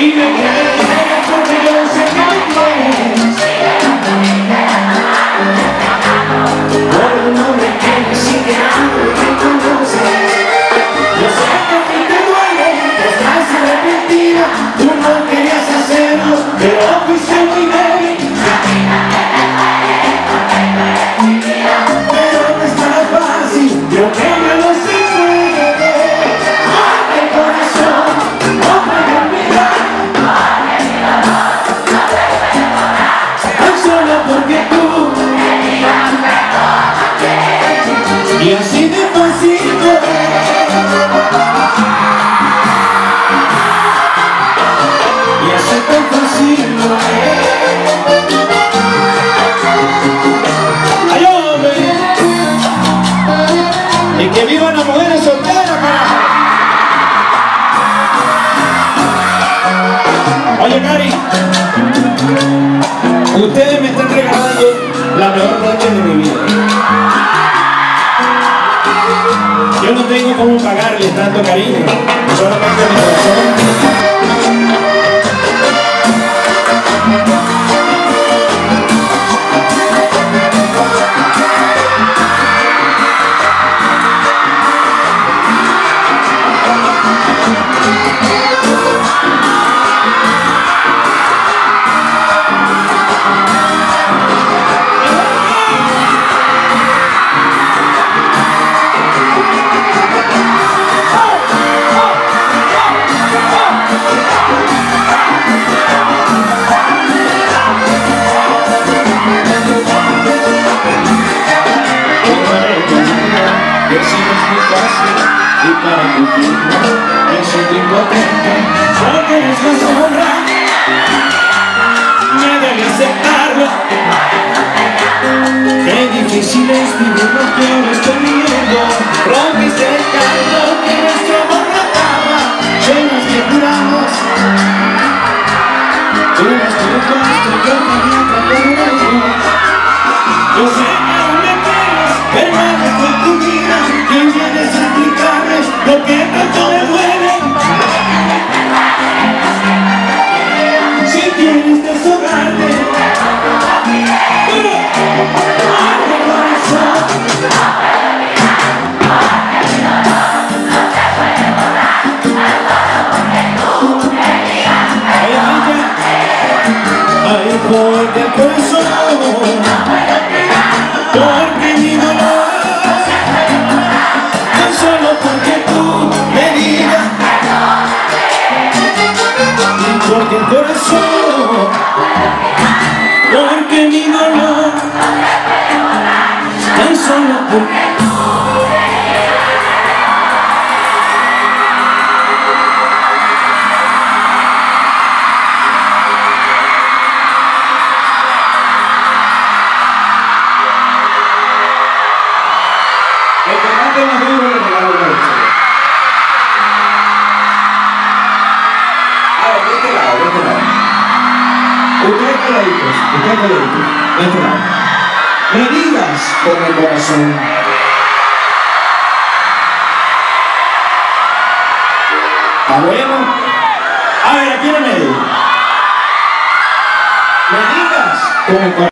me quieres porque yo sé que me quieres. Por un hombre que ni siquiera me conoce. Yo sé que a ti te duele, que estás arrepentida. Tú no querías hacerlo, pero fuiste muy débil. Pero no es tan fácil, yo que me lo sé. Y así de fácil y así tan fácil ¡ay, hombre! Y que vivan las mujeres solteras, carajo. Oye, Cari, ustedes me están regalando la mejor noche de mi vida. Yo no tengo cómo pagarles tanto cariño, solamente mi corazón. Y para cumplir me siento impotente porque eres la sombra, me debe aceptarlo. Qué difícil es vivir lo que ahora estoy viviendo. Rompiste el canto que nuestro amor trataba, llenas que juramos. Tú las colocaste, yo quería tratar de eso. Yo sé que aún me quieres, permanezco con tu vida. ¿Quién vienes a explicarme lo que tanto me duele? Si quieres deshogarte, pero hazme corazón. Ay, porque el corazón, porque mi dolor, tan solo porque tú me digas, porque el corazón, porque mi dolor, tan solo porque ustedes caladitos, de este lado. Me digas con el corazón. ¿Está bueno? A ver, aquí en el medio. Me digas con el corazón.